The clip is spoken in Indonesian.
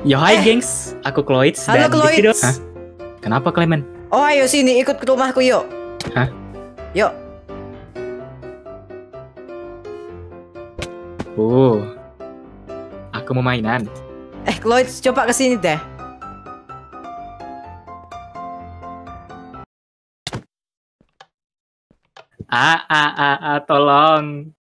Yo hai gengs, aku Cloids Halo, dan di Cloids. video. Hah? Kenapa Clement? Oh ayo sini ikut ke rumahku yuk. Hah? Yuk. Aku mau mainan. Cloids coba ke sini deh. Tolong.